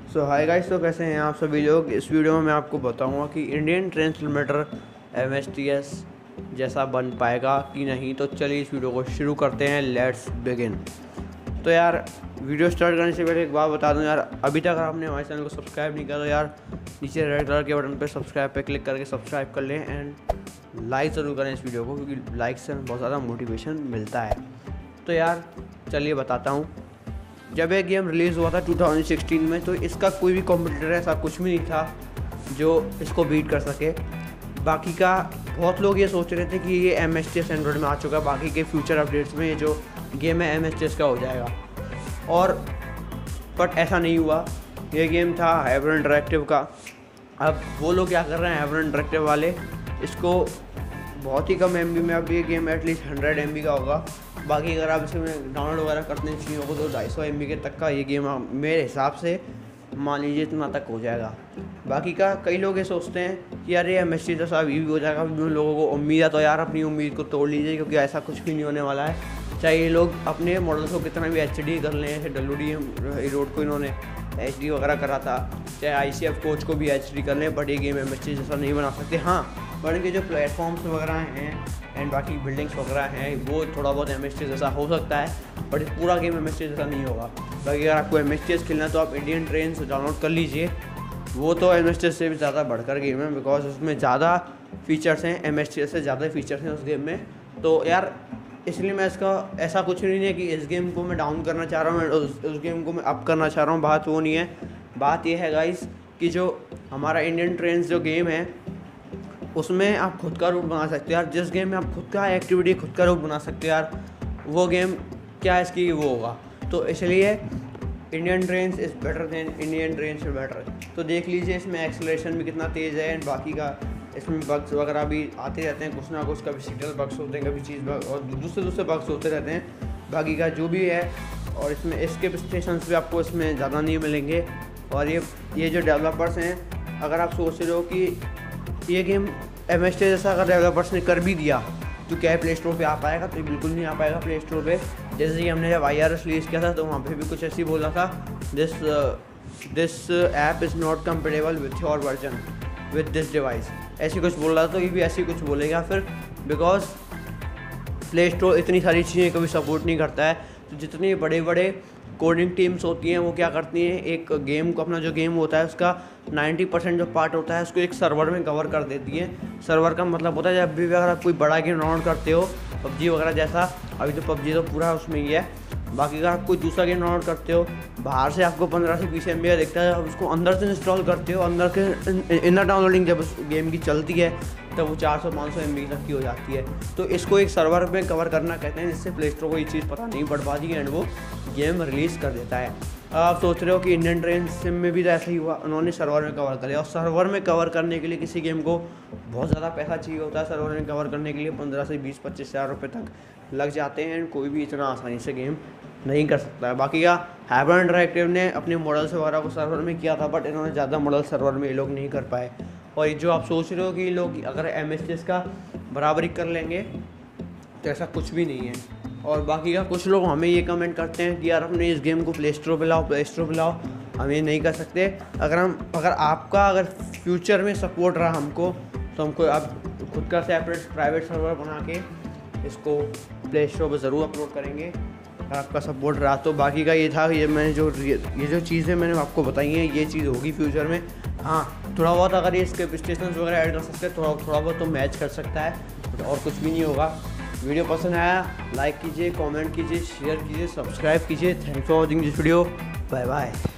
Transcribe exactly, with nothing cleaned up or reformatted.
सो hi guys, तो कैसे हैं आप सभी लोग। इस वीडियो में मैं आपको बताऊंगा कि इंडियन ट्रेन सिलेंडर एम एस टी एस जैसा बन पाएगा कि नहीं। तो चलिए इस वीडियो को शुरू करते हैं। Let's begin. तो यार वीडियो स्टार्ट करने से पहले एक बात बता दूं यार, अभी तक आपने हमारे चैनल को सब्सक्राइब नहीं किया तो यार नीचे रेड कलर के बटन पे सब्सक्राइब पे क्लिक करके सब्सक्राइब कर लें एंड लाइक ज़रूर करें इस वीडियो को, क्योंकि लाइक से बहुत ज़्यादा मोटिवेशन मिलता है। तो यार चलिए बताता हूँ। जब ये गेम रिलीज़ हुआ था टू थाउजेंड सिक्सटीन में, तो इसका कोई भी कॉम्पिटिटर ऐसा कुछ भी नहीं था जो इसको बीट कर सके। बाकी का बहुत लोग ये सोच रहे थे कि ये M S T S android में आ चुका है, बाकी के फ्यूचर अपडेट्स में ये जो गेम है एम एस टी एस का हो जाएगा, और बट ऐसा नहीं हुआ। ये गेम था हाइबर इंटरैक्टिव का। अब वो लोग क्या कर रहे हैं, हाइबर इंटरैक्टिव वाले इसको बहुत ही कम एम बी में, अब ये game at least hundred M B का होगा। बाकी अगर आप इसमें डाउनलोड वगैरह करते हैं चीज़ों को तो ढाई सौ एम बी के तक का ये गेम मेरे हिसाब से मान लीजिए इतना तक हो जाएगा। बाकी का कई लोग ये सोचते हैं कि यार ये एम एस टी एस अभी भी हो जाएगा। उन लोगों को उम्मीद है तो यार अपनी उम्मीद को तोड़ लीजिए, क्योंकि ऐसा कुछ भी नहीं होने वाला है। चाहे ये लोग अपने मॉडल्स को कितना भी एच डी कर लें, जैसे डब्ल्यू डी रोड को इन्होंने एच डी वगैरह करा था, चाहे आई सी एफ कोच को भी एच डी कर लें, बट ये game M S T S जैसा नहीं बना सकते। हाँ, बट इनके जो प्लेटफॉर्म्स वगैरह हैं एंड बाकी बिल्डिंग्स वगैरह हैं वो थोड़ा बहुत एम एस टी एस जैसा हो सकता है, बट पूरा game M S T S जैसा नहीं होगा। बाकी अगर आपको एम एस टी एस खेलना है तो आप इंडियन ट्रेन से डाउनलोड कर लीजिए। वो तो एम एस टी एस से भी ज़्यादा बढ़कर गेम है, बिकॉज उसमें ज़्यादा फीचर्स हैं, एम एस टी एस से ज़्यादा फीचर्स हैं उस गेम में। तो यार इसलिए मैं इसका ऐसा कुछ नहीं है कि इस गेम को मैं डाउन करना चाह रहा हूँ, उस, उस गेम को मैं अप करना चाह रहा हूँ। बात वो नहीं है। बात ये है गाइस कि जो हमारा इंडियन ट्रेन जो गेम है उसमें आप खुद का रूट बना सकते हो यार। जिस गेम में आप खुद का एक्टिविटी खुद का रूट बना सकते हो यार, वो गेम क्या इसकी वो होगा। तो इसलिए Indian train is better than Indian train से बेटर। तो देख लीजिए इसमें एक्सेलरेशन भी कितना तेज़ है एंड बाकी का इसमें बग्स वगैरह भी आते रहते हैं, कुछ ना कुछ, कभी सिग्नल बग्स होते हैं, कभी चीज़ बग और दूसरे दूसरे बग्स होते रहते हैं। बाकी का जो भी है, और इसमें एस्केप स्टेशन भी आपको इसमें ज़्यादा नहीं मिलेंगे। और ये ये जो डेवलपर्स हैं, अगर आप सोच रहे हो कि ये गेम एम एस टी जैसा अगर डेवलपर्स ने कर भी दिया तो क्या है प्ले स्टोर पे आ पाएगा, तो बिल्कुल नहीं आ पाएगा प्ले स्टोर पे। जैसे कि हमने जब आई आर एस रिलीज़ किया था तो वहाँ पे भी कुछ ऐसी बोला था, this this app is not compatible with your version with this device, ऐसी कुछ बोल रहा था। तो ये भी ऐसी कुछ बोलेगा फिर, बिकॉज प्ले स्टोर इतनी सारी चीज़ें कभी सपोर्ट नहीं करता है। तो जितनी बड़े बड़े कोडिंग टीम्स होती हैं वो क्या करती हैं, एक गेम को, अपना जो गेम होता है उसका नाइन्टी परसेंट जो पार्ट होता है उसको एक सर्वर में कवर कर देती है। सर्वर का मतलब होता है जब भी अगर आप कोई बड़ा गेम डाउनलोड करते हो, पबजी वगैरह जैसा, अभी तो पबजी तो पूरा उसमें ही है। बाकी अगर आप कोई दूसरा गेम डाउनलोड करते हो, बाहर से आपको पंद्रह से बीस एम बी का दिखता है, आप उसको अंदर से इंस्टॉल करते हो, अंदर के इनर डाउनलोडिंग जब उस गेम की चलती है तब वो चार सौ पाँच सौ एम बी तक की हो जाती है। तो इसको एक सर्वर में कवर करना कहते हैं, जिससे प्ले स्टोर को ये चीज़ पता नहीं पड़ पाती है एंड वो गेम रिलीज़ कर देता है। आप सोच रहे हो कि इंडियन ट्रेन सिम में भी तो ऐसा ही हुआ, उन्होंने सर्वर में कवर कर लिया, और सर्वर में कवर करने के लिए किसी गेम को बहुत ज़्यादा पैसा चाहिए होता है। सर्वर में कवर करने के लिए पंद्रह से बीस पच्चीस हज़ार रुपये तक लग जाते हैं एंड कोई भी इतना आसानी से गेम नहीं कर सकता है। बाकी का हाइबर इंटरैक्टिव ने अपने मॉडल्स वगैरह को सर्वर में किया था, बट इन्होंने ज़्यादा मॉडल सर्वर में ये लोग नहीं कर पाए। और जो आप सोच रहे हो कि ये लोग अगर एम एस टी एस का बराबरी कर लेंगे तो ऐसा कुछ भी नहीं है। और बाकी का कुछ लोग हमें ये कमेंट करते हैं कि यार हमने इस गेम को प्ले स्टोर पे लाओ, प्ले स्टोर पे लाओ, हम ये नहीं कर सकते। अगर हम अगर आपका अगर फ्यूचर में सपोर्ट रहा हमको, तो हमको आप खुद का सेपरेट प्राइवेट सर्वर बना के इसको प्ले स्टोर पर ज़रूर अपलोड करेंगे अगर आपका सपोर्ट रहा तो। बाकी का ये था, ये मैंने जो ये जो चीज़ें मैंने आपको बताई हैं ये चीज़ होगी फ्यूचर में। हाँ, थोड़ा बहुत अगर ये स्केप स्टेशन वगैरह ऐड कर सकते हैं, थोड़ा थोड़ा बहुत तो मैच कर सकता है, और कुछ भी नहीं होगा। वीडियो पसंद आया लाइक कीजिए, कमेंट कीजिए, शेयर कीजिए, सब्सक्राइब कीजिए। Thanks for watching this video. Bye bye.